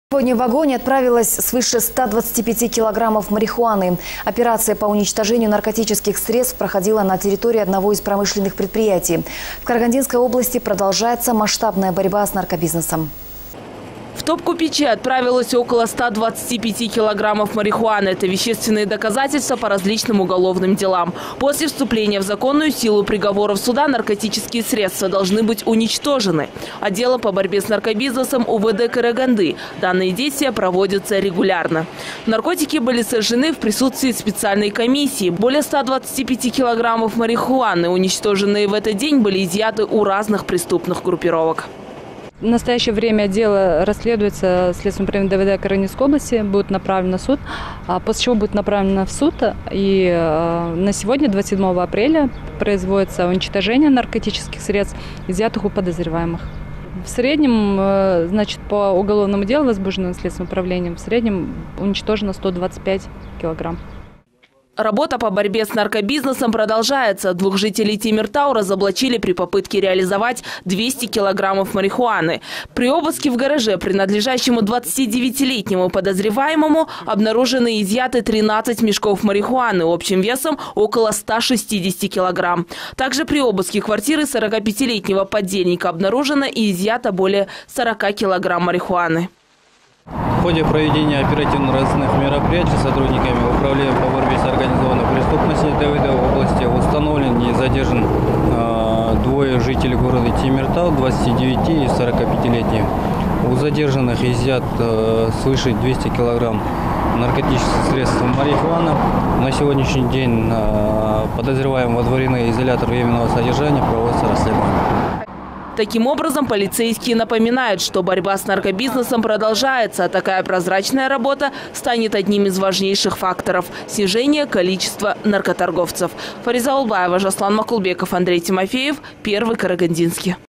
Сегодня в огонь отправилось свыше 125 килограммов марихуаны. Операция по уничтожению наркотических средств проходила на территории одного из промышленных предприятий. В Карагандинской области продолжается масштабная борьба с наркобизнесом. В топку печи отправилось около 125 килограммов марихуаны. Это вещественные доказательства по различным уголовным делам. После вступления в законную силу приговоров суда наркотические средства должны быть уничтожены. Отделом по борьбе с наркобизнесом УВД Караганды данные действия проводятся регулярно. Наркотики были сожжены в присутствии специальной комиссии. Более 125 килограммов марихуаны, уничтоженные в этот день, были изъяты у разных преступных группировок. В настоящее время дело расследуется Следственным управлением ДВД Карагандинской области, будет направлено в суд, после чего будет направлено в суд. И на сегодня, 27 апреля, производится уничтожение наркотических средств, изъятых у подозреваемых. В среднем, значит, по уголовному делу, возбужденному Следственным управлением, в среднем уничтожено 125 килограмм. Работа по борьбе с наркобизнесом продолжается. 2 жителей Темиртау разоблачили при попытке реализовать 200 килограммов марихуаны. При обыске в гараже, принадлежащему 29-летнему подозреваемому, обнаружены и изъяты 13 мешков марихуаны общим весом около 160 килограмм. Также при обыске квартиры 45-летнего подельника обнаружено и изъято более 40 килограмм марихуаны. В ходе проведения оперативно-розыскных мероприятий сотрудниками Управления по борьбе с организованной преступностью ДВД области установлен и задержан 2 жителей города Темиртау, 29 и 45-летних. У задержанных изъят свыше 200 килограмм наркотических средств марихуаны. На сегодняшний день подозреваемым водворены изолятор временного содержания, проводится расследование. Таким образом, полицейские напоминают, что борьба с наркобизнесом продолжается, а такая прозрачная работа станет одним из важнейших факторов снижения количества наркоторговцев. Фариза Улбаева, Жаслан Макулбеков, Андрей Тимофеев, Первый Карагандинский.